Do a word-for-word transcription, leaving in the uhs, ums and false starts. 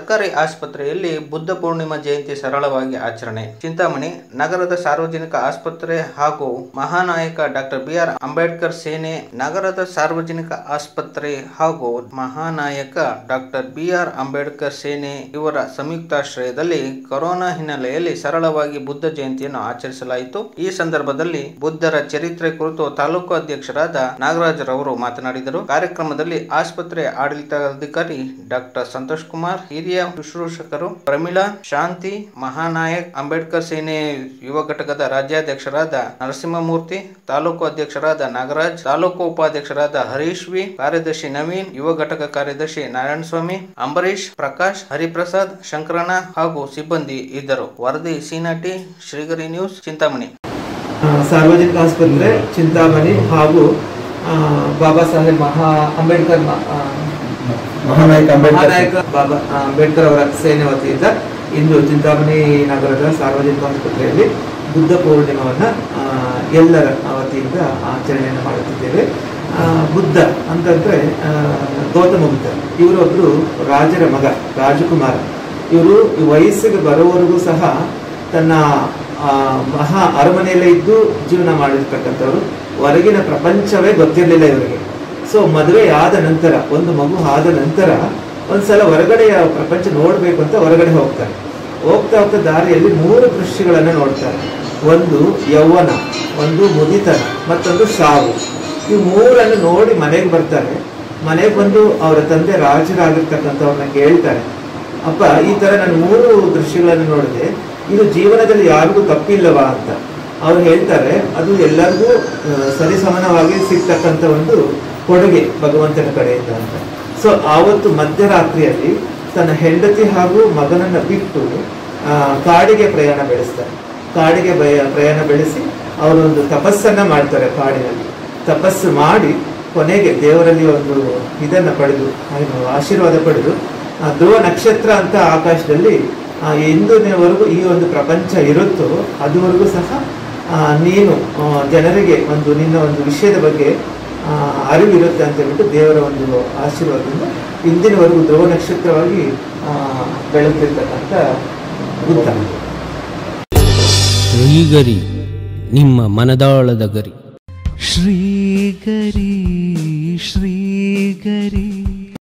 ಸರ್ಕಾರಿ ಆಸ್ಪತ್ರೆಯಲ್ಲಿ ಬುದ್ಧ ಪೂರ್ಣಿಮಾ ಜಯಂತಿ ಸರಳವಾಗಿ ಆಚರಣೆ. ಚಿಂತಾಮಣಿ ನಗರದ ಸಾರ್ವಜನಿಕ ಆಸ್ಪತ್ರೆ ಹಾಗೂ ಮಹಾನಾಯಕ ಡಾಕ್ಟರ್ ಬಿ ಆರ್ ಅಂಬೇಡ್ಕರ್ ಸೇನೆ ನಗರದ ಸಾರ್ವಜನಿಕ ಆಸ್ಪತ್ರೆ ಹಾಗೂ ಮಹಾನಾಯಕ ಡಾಕ್ಟರ್ ಬಿ ಆರ್ ಅಂಬೇಡ್ಕರ್ ಸೇನೆ ಇವರ ಸಂಯುಕ್ತಾಶ್ರಯದಲ್ಲಿ ಕೊರೋನಾ ಹಿನ್ನೆಲೆಯಲ್ಲಿ ಸರಳವಾಗಿ ಬುದ್ಧ ಜಯಂತಿಯನ್ನು ಆಚರಿಸಲಾಯಿತು. ಈ ಸಂದರ್ಭದಲ್ಲಿ ಬುದ್ಧರ ಚರಿತ್ರೆ ಕುರಿತು ತಾಲೂಕು ಅಧ್ಯಕ್ಷರಾದ ನಾಗರಾಜರವರು ಮಾತನಾಡಿದರು. ಕಾರ್ಯಕ್ರಮದಲ್ಲಿ ಆಸ್ಪತ್ರೆ ಆಡಳಿತಾಧಿಕಾರಿ ಡಾಕ್ಟರ್ ಸಂತೋಷ್ ಕುಮಾರ್, ಹಿರಿಯ ಶುಶ್ರೂಷಕರು ಪ್ರಮೀಳಾ, ಶಾಂತಿ, ಮಹಾನಾಯಕ್ ಅಂಬೇಡ್ಕರ್ ಸೇನೆ ಯುವ ಘಟಕದ ರಾಜ್ಯಾಧ್ಯಕ್ಷರಾದ ನರಸಿಂಹಮೂರ್ತಿ, ತಾಲೂಕು ಅಧ್ಯಕ್ಷರಾದ ನಾಗರಾಜ್, ತಾಲೂಕು ಉಪಾಧ್ಯಕ್ಷರಾದ ಹರೀಶ್ ವಿ, ಕಾರ್ಯದರ್ಶಿ ನವೀನ್, ಯುವ ಘಟಕ ಕಾರ್ಯದರ್ಶಿ ನಾರಾಯಣಸ್ವಾಮಿ, ಅಂಬರೀಶ್, ಪ್ರಕಾಶ್, ಹರಿಪ್ರಸಾದ್, ಶಂಕರಣ್ಣ ಹಾಗೂ ಸಿಬ್ಬಂದಿ ಇದ್ದರು. ವರದಿ ಸಿನಾಟಿ, ಶ್ರೀಗರಿ ನ್ಯೂಸ್, ಚಿಂತಾಮಣಿ. ಸಾರ್ವಜನಿಕ ಆಸ್ಪತ್ರೆ ಚಿಂತಾಮಣಿ ಹಾಗೂ ಬಾಬಾ ಸಾಹೇಬ್ ಮಹಾ ಅಂಬೇಡ್ಕರ್ ಮಹಾನಾಯಕ ಮಹಾನಾಯಕ ಬಾಬಾ ಅಂಬೇಡ್ಕರ್ ಅವರ ಸೇನೆ ವತಿಯಿಂದ ಇಂದು ಚಿಂತಾಮಣಿ ನಗರದ ಸಾರ್ವಜನಿಕ ಆಸ್ಪತ್ರೆಯಲ್ಲಿ ಬುದ್ಧ ಪೂರ್ಣಿಮಾವನ್ನು ಎಲ್ಲರ ವತಿಯಿಂದ ಆಚರಣೆಯನ್ನು ಮಾಡುತ್ತಿದ್ದೇವೆ. ಬುದ್ಧ ಅಂತಂದ್ರೆ ಗೌತಮ ಬುದ್ಧ, ಇವರೊಬ್ಬರು ರಾಜರ ಮಗ ರಾಜಕುಮಾರ. ಇವರು ವಯಸ್ಸಿಗೆ ಬರೋವರೆಗೂ ಸಹ ತನ್ನ ಮಹಾ ಅರಮನೆಯಲ್ಲೇ ಇದ್ದು ಜೀವನ ಮಾಡಿರ್ತಕ್ಕಂಥವ್ರು. ಹೊರಗಿನ ಪ್ರಪಂಚವೇ ಗೊತ್ತಿರಲಿಲ್ಲ ಇವರಿಗೆ. ಸೊ ಮದುವೆ ಆದ ನಂತರ, ಒಂದು ಮಗು ಆದ ನಂತರ ಒಂದ್ಸಲ ಹೊರಗಡೆಯ ಪ್ರಪಂಚ ನೋಡಬೇಕು ಅಂತ ಹೊರಗಡೆ ಹೋಗ್ತಾರೆ. ಹೋಗ್ತಾ ಹೋಗ್ತಾ ದಾರಿಯಲ್ಲಿ ಮೂರು ದೃಶ್ಯಗಳನ್ನು ನೋಡ್ತಾರೆ. ಒಂದು ಯೌವನ, ಒಂದು ಮುದಿತನ, ಮತ್ತೊಂದು ಸಾವು. ಈ ಮೂರನ್ನು ನೋಡಿ ಮನೆಗೆ ಬರ್ತಾರೆ. ಮನೆಗೆ ಬಂದು ಅವರ ತಂದೆ ರಾಜರಾಗಿರ್ತಕ್ಕಂಥವ್ರನ್ನ ಕೇಳ್ತಾರೆ, ಅಪ್ಪ ಈ ಥರ ನಾನು ಮೂರು ದೃಶ್ಯಗಳನ್ನು ನೋಡಿದೆ, ಇದು ಜೀವನದಲ್ಲಿ ಯಾರಿಗೂ ತಪ್ಪಿಲ್ಲವಾ ಅಂತ. ಅವ್ರು ಹೇಳ್ತಾರೆ, ಅದು ಎಲ್ಲರಿಗೂ ಸರಿಸಮಾನವಾಗಿ ಸಿಗ್ತಕ್ಕಂಥ ಒಂದು ಕೊಡುಗೆ ಭಗವಂತನ ಕಡೆಯಿಂದ ಅಂತ. ಸೊ ಆವತ್ತು ಮಧ್ಯರಾತ್ರಿಯಲ್ಲಿ ತನ್ನ ಹೆಂಡತಿ ಹಾಗೂ ಮಗನನ್ನು ಬಿಟ್ಟು ಕಾಡಿಗೆ ಪ್ರಯಾಣ ಬೆಳೆಸ್ತಾರೆ. ಕಾಡಿಗೆ ಪ್ರಯಾಣ ಬೆಳೆಸಿ ಅವರೊಂದು ತಪಸ್ಸನ್ನ ಮಾಡ್ತಾರೆ. ಕಾಡಿನಲ್ಲಿ ತಪಸ್ಸು ಮಾಡಿ ಕೊನೆಗೆ ದೇವರಲ್ಲಿ ಒಂದು ಇದನ್ನು ಪಡೆದು, ಆಶೀರ್ವಾದ ಪಡೆದು, ಧ್ರುವ ನಕ್ಷತ್ರ ಅಂತ ಆಕಾಶದಲ್ಲಿ ಎಂದಿನವರೆಗೂ ಈ ಒಂದು ಪ್ರಪಂಚ ಇರುತ್ತೋ ಅದುವರೆಗೂ ಸಹ ನೀನು ಜನರಿಗೆ ಒಂದು ನಿನ್ನ ಒಂದು ವಿಷಯದ ಬಗ್ಗೆ ಅರಿವಿರುತ್ತೆ ಅಂತ ಹೇಳ್ಬಿಟ್ಟು ದೇವರ ಒಂದು ಆಶೀರ್ವಾದದಿಂದ ಇಂದಿನವರೆಗೂ ಧ್ರುವ ನಕ್ಷತ್ರವಾಗಿ ಬೆಳೆದಿರ್ತಕ್ಕಂಥ ಬುದ್ಧ. ಶ್ರೀಗರಿ, ನಿಮ್ಮ ಮನದಾಳದ ಗರಿ. ಶ್ರೀಗರಿ ಶ್ರೀಗರಿ